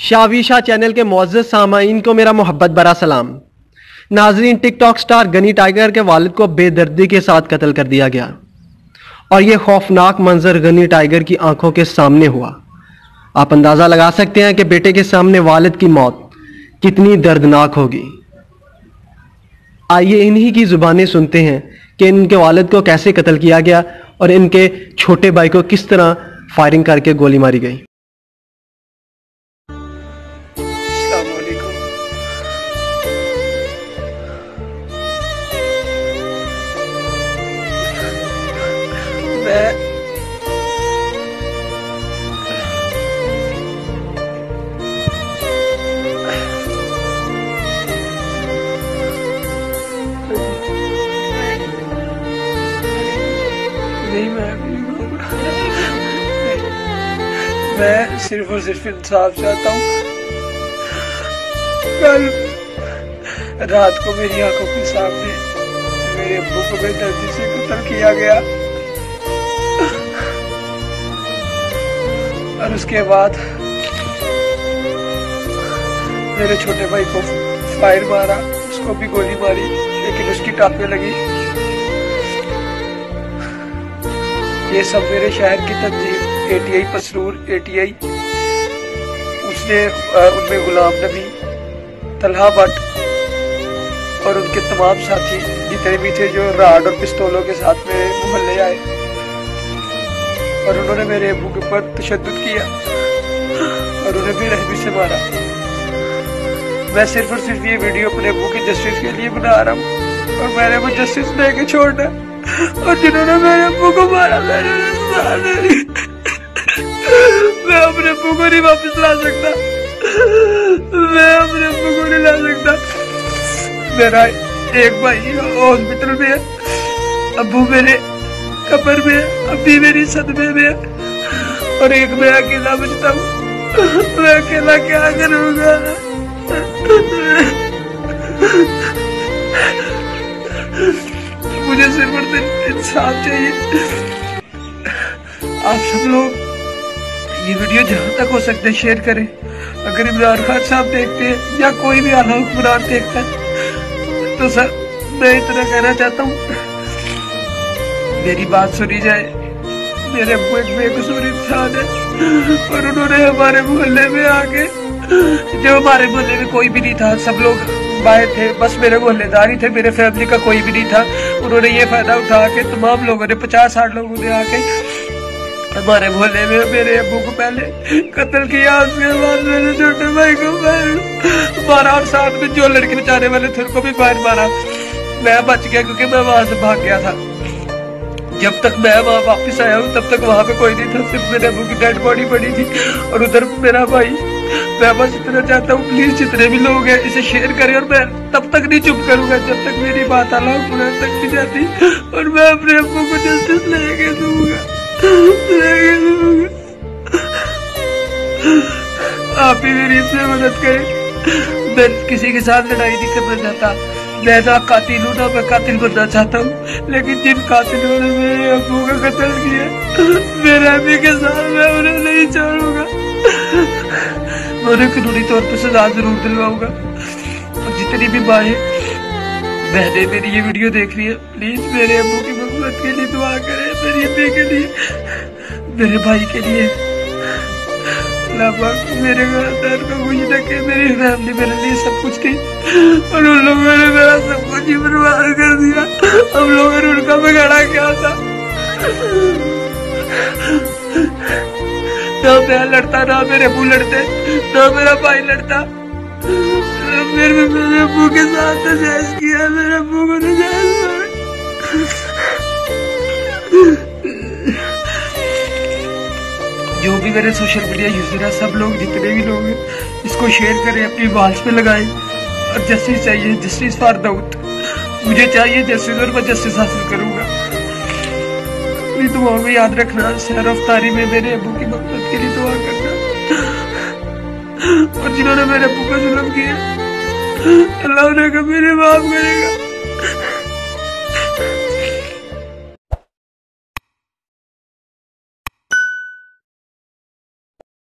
शावीशा channel के मुअज़्ज़ज़ सामाईन को मेरा मोहब्बत भरा सलाम। नाज़रीन, टिकटॉक स्टार गनी टाइगर के वालिद को बेदर्दी के साथ कत्ल कर दिया गया और यह खौफनाक मंजर गनी टाइगर की आंखों के सामने हुआ। आप अंदाज़ा लगा सकते हैं कि बेटे के सामने वालिद की मौत कितनी दर्दनाक होगी। आइए इन्हीं की ज़ुबानें सुनते हैं कि इनके वालिद को कैसे कत्ल किया गया और इनके छोटे भाई को किस तरह फायरिंग करके गोली मारी गई। मैं सिर्फ और सिर्फ इंसाफ चाहता हूँ। कल रात को मेरी आंखों के सामने मेरे अब्बू को बेदर्दी से कत्ल किया गया और उसके बाद मेरे छोटे भाई को फायर मारा, उसको भी गोली मारी लेकिन उसकी टांग में लगी। ये सब मेरे शहर की तंजीम ATI पसरूर ATI, उसने उनमें गुलाम नबी, तलहा भट्ट और उनके तमाम साथी जितने भी थे जो राड और पिस्तौलों के साथ मेरे मोहल्ले आए और उन्होंने मेरे अब्बू के ऊपर तशद्दुद किया और उन्हें बेरहमी से मारा। मैं सिर्फ और सिर्फ ये वीडियो अपने अब्बू की जस्टिस के लिए बना रहा हूँ और मैंने वो जस्टिस लेके छोड़ना और जिन्होंने मेरे अब्बू को मारा मैं अपने अब्बू को नहीं वापस ला सकता। मैं अपने अब्बू को नहीं ला सकता। मेरा एक भाई हॉस्पिटल में है, अब्बू मेरे कब्र में है, अब्बी मेरी सदमे में है और एक मैं अकेला बचता हूँ। मैं अकेला क्या करूँगा? मुझे सिर्फ और सिर्फ इंसाफ चाहिए। आप सब लोग ये वीडियो जहां तक हो सकता है शेयर करें। अगर इमरान खान साहब देखते हैं या कोई भी आला हुक्मरान देखता है तो सर मैं इतना कहना चाहता हूँ, मेरी बात सुनी जाए। मेरे अब्बू एक बेकसूर इंसान है और उन्होंने हमारे मोहल्ले में आके, जो हमारे मोहल्ले में कोई भी नहीं था, सब लोग बाहर थे, बस मेरे मोहल्लेदार ही थे, मेरे फैमिली का कोई भी नहीं था। उन्होंने ये फायदा उठा के तमाम लोगों ने 50-60 लोगों ने आके हमारे मोहल्ले में मेरे अब्बू को पहले कत्ल किया, उसके बाद मेरे छोटे भाई को मारा और साथ में जो लड़के बचाने वाले थे उनको भी फायर मारा। मैं बच गया क्योंकि मैं वहां से भाग गया था। जब तक मैं वहां वापस आया हूँ तब तक वहां पे कोई नहीं था, सिर्फ मेरे अब्बू की डेड बॉडी पड़ी थी और उधर मेरा भाई। मैं बस इतना चाहता हूँ, प्लीज जितने भी लोग हैं इसे शेयर करें और मैं तब तक नहीं चुप करूंगा जब तक मेरी बात अल्लाह तक नहीं जाती और मैं अपने अब्बू को जस्टिस लेके दूंगा। आप ही मेरी इसमें मदद करें। मैं किसी के साथ लड़ाई नहीं करना चाहता, मैं ना कातिल हूँ ना मैं कातिल बनना चाहता हूँ, लेकिन जिन कातिलों ने मेरे अब्बू का कत्ल किया मेरे अम्मी के साथ मैं उन्हें नहीं छोड़ूंगा। मैं उन्हें कानूनी तौर पर सजा जरूर दिलवाऊंगा। और जितनी भी माएँ बहने मेरी ये वीडियो देख रही है, प्लीज मेरे अब्बू की मगफिरत के लिए दुआ करें, मेरी अम्मी के लिए, मेरे भाई के लिए। अल्लाह पाक मेरे घर को खुश रखे। मेरी फैमिली मेरे लिए सब कुछ थी और उन लोगों ने मेरा सब कुछ ही बर्बाद कर दिया। हम लोगों ने उनका बिगाड़ा क्या था? ना मैं लड़ता, ना मेरे अब्बू लड़ते, ना मेरा भाई लड़ता। मेरे अब्बू के साथ नजायज किया, मेरे अब्बू को नजायज मारा। जो भी मेरे सोशल मीडिया यूजर है, सब लोग जितने भी लोग हैं इसको शेयर करें, अपनी वॉल्स पे लगाएं और जस्टिस चाहिए, जस्टिस फॉर दाऊद। मुझे चाहिए जस्टिस और मैं जस्टिस हासिल करूंगा। अपनी दुआओं में याद रखना, शहर अफ्तारी में मेरे अब्बू की मदद के लिए दुआ करना और जिन्होंने मेरे अब्बू पर जुल्म किया अल्लाह उन्हें कभी नहीं माफ करेगा।